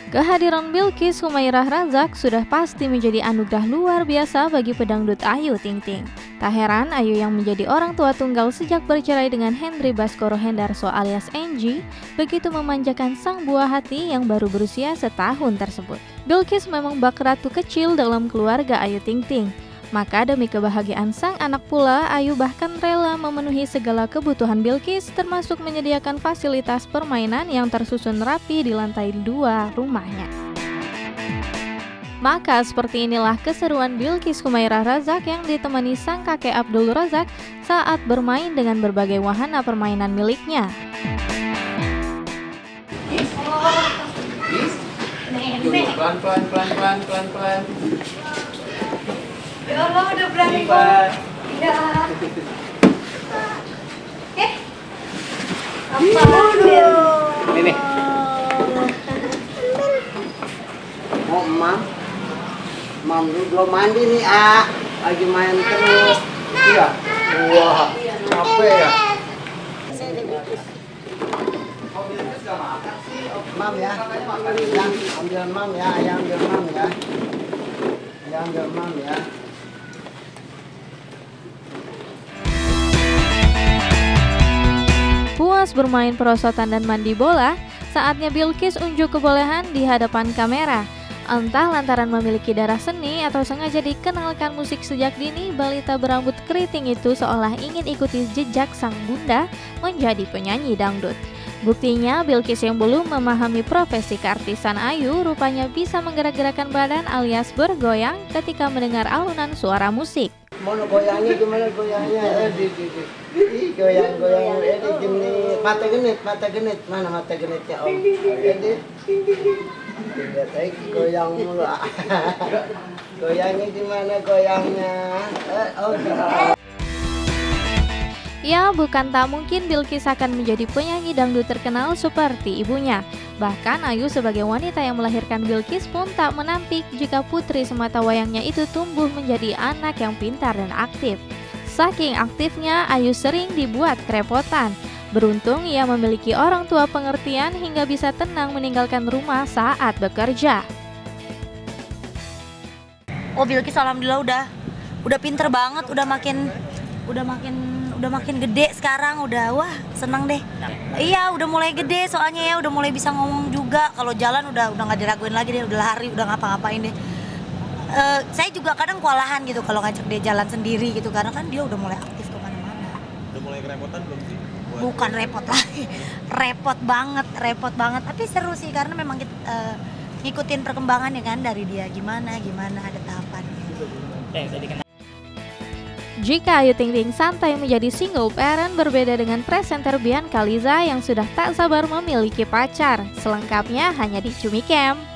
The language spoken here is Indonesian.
Kehadiran Bilqis Humairah Razak sudah pasti menjadi anugerah luar biasa bagi pedangdut Ayu Ting Ting. Tak heran Ayu yang menjadi orang tua tunggal sejak bercerai dengan Henry Baskoro Hendarso alias Enji begitu memanjakan sang buah hati yang baru berusia setahun tersebut. Bilqis memang bak ratu kecil dalam keluarga Ayu Ting Ting. Maka demi kebahagiaan sang anak pula, Ayu bahkan rela memenuhi segala kebutuhan Bilqis, termasuk menyediakan fasilitas permainan yang tersusun rapi di lantai 2 rumahnya. Maka seperti inilah keseruan Bilqis Humairah Razak yang ditemani sang kakek Abdul Razak saat bermain dengan berbagai wahana permainan miliknya. Pelan-pelan. Ya Allah, udah berani banget. Ya. Apa Ini. Mau mam lu belum mandi nih, lagi main terus. Iya. Wah, capek ya. Mam ya, yang ambil mam ya, ayah ambil mam ya. Ayah ambil mam ya. Puas bermain perosotan dan mandi bola, saatnya Bilqis unjuk kebolehan di hadapan kamera. Entah lantaran memiliki darah seni atau sengaja dikenalkan musik sejak dini, balita berambut keriting itu seolah ingin ikuti jejak sang bunda menjadi penyanyi dangdut. Buktinya Bilqis yang belum memahami profesi keartisan Ayu rupanya bisa menggerak-gerakkan badan alias bergoyang ketika mendengar alunan suara musik. Mau goyangnya gimana goyangnya? Goyang gini. Mata genit. Mana mata genitnya Om? Lihat aja goyang mulu. Goyangnya gimana goyangnya? Ya, bukan tak mungkin Bilqis akan menjadi penyanyi dangdut terkenal seperti ibunya. Bahkan Ayu sebagai wanita yang melahirkan Bilqis pun tak menampik jika putri semata wayangnya itu tumbuh menjadi anak yang pintar dan aktif. Saking aktifnya, Ayu sering dibuat kerepotan. Beruntung ia memiliki orang tua pengertian hingga bisa tenang meninggalkan rumah saat bekerja. Oh, Bilqis alhamdulillah udah pinter banget, udah makin gede sekarang, wah seneng deh. Iya, udah mulai gede soalnya ya, udah mulai bisa ngomong juga. Kalau jalan udah nggak diraguin lagi deh, udah lari, udah ngapa-ngapain deh. Saya juga kadang kewalahan gitu kalau ngajak dia jalan sendiri gitu, karena kan dia udah mulai aktif kemana-mana. Udah mulai kerepotan belum sih? Bukan repot lagi, repot banget. Tapi seru sih karena memang kita ngikutin perkembangan ya kan dari dia gimana ada tahapannya. Jika Ayu Ting Ting santai menjadi single parent berbeda dengan presenter Bianca Liza yang sudah tak sabar memiliki pacar. Selengkapnya hanya di Cumi Camp.